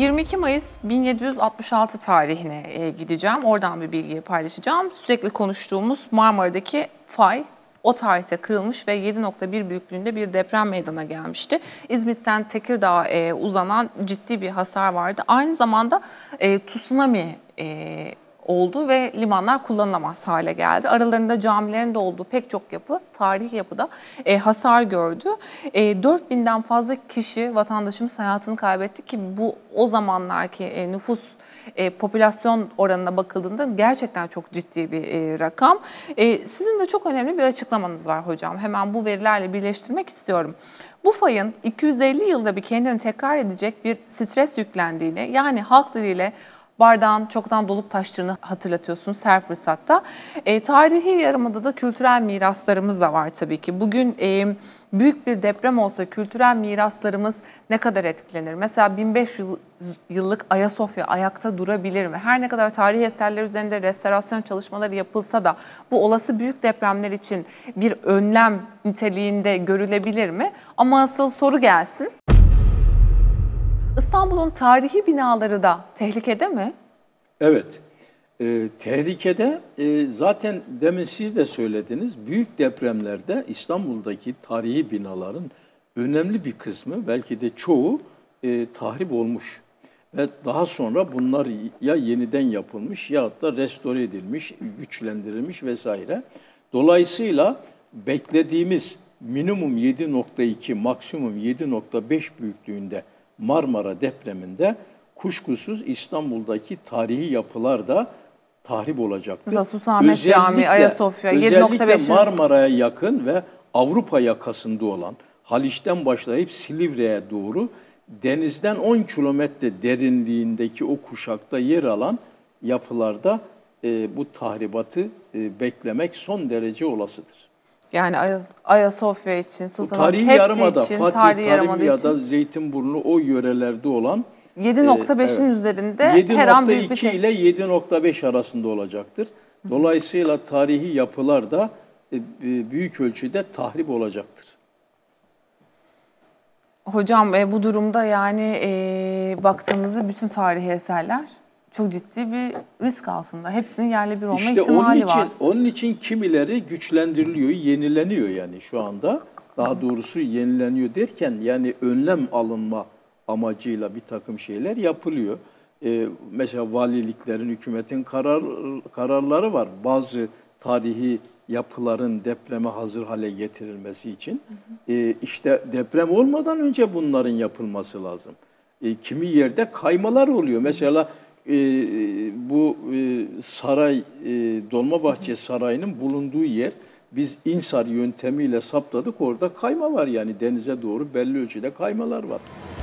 22 Mayıs 1766 tarihine gideceğim. Oradan bir bilgiyi paylaşacağım. Sürekli konuştuğumuz Marmara'daki fay o tarihte kırılmış ve 7.1 büyüklüğünde bir deprem meydana gelmişti. İzmit'ten Tekirdağ'a uzanan ciddi bir hasar vardı. Aynı zamanda tsunami oldu ve limanlar kullanılamaz hale geldi. Aralarında camilerin de olduğu pek çok yapı, tarihi yapıda hasar gördü. 4000'den fazla kişi, vatandaşımız hayatını kaybetti ki bu o zamanlarki nüfus popülasyon oranına bakıldığında gerçekten çok ciddi bir rakam. Sizin de çok önemli bir açıklamanız var hocam. Hemen bu verilerle birleştirmek istiyorum. Bu fayın 250 yılda bir kendini tekrar edecek bir stres yüklendiğini, yani halk diliyle bardağın çoktan dolup taştığını hatırlatıyorsunuz her fırsatta. Tarihi yarımadada kültürel miraslarımız da var tabii ki. Bugün büyük bir deprem olsa kültürel miraslarımız ne kadar etkilenir? Mesela 1500 yıllık Ayasofya ayakta durabilir mi? Her ne kadar tarihi eserler üzerinde restorasyon çalışmaları yapılsa da bu olası büyük depremler için bir önlem niteliğinde görülebilir mi? Ama asıl soru gelsin. İstanbul'un tarihi binaları da tehlikede mi? Evet, tehlikede. Zaten demin siz de söylediniz, büyük depremlerde İstanbul'daki tarihi binaların önemli bir kısmı, belki de çoğu tahrip olmuş. Ve daha sonra bunlar ya yeniden yapılmış ya da restore edilmiş, güçlendirilmiş vesaire. Dolayısıyla beklediğimiz minimum 7.2, maksimum 7.5 büyüklüğünde Marmara depreminde kuşkusuz İstanbul'daki tarihi yapılar da tahrip olacaktır. Mesela Sultanahmet Camii, Ayasofya 7.5. Özellikle Marmara'ya yakın ve Avrupa yakasında olan, Haliç'ten başlayıp Silivri'ye doğru denizden 10 kilometre derinliğindeki o kuşakta yer alan yapılarda bu tahribatı beklemek son derece olasıdır. Yani Ayasofya için, Sultanahmet tarihi yarımada, için, Fatih, tarihi yarımada ya da için Zeytinburnu o yörelerde olan 7.5'in evet, üzerinde her an büyük bir 7.2 ile 7.5 arasında olacaktır. Dolayısıyla tarihi yapılar da büyük ölçüde tahrip olacaktır. Hocam bu durumda yani baktığımızda bütün tarihi eserler çok ciddi bir risk altında. Hepsinin yerle bir olma ihtimali var. Onun için kimileri güçlendiriliyor, yenileniyor yani şu anda. Daha doğrusu yenileniyor derken yani önlem alınma amacıyla bir takım şeyler yapılıyor. Mesela valiliklerin, hükümetin kararları var. Bazı tarihi yapıların depreme hazır hale getirilmesi için. İşte deprem olmadan önce bunların yapılması lazım. Kimi yerde kaymalar oluyor. Mesela bu saray, Dolmabahçe Sarayı'nın bulunduğu yer biz İnsar yöntemiyle saptadık. Orada kayma var yani denize doğru belli ölçüde kaymalar var.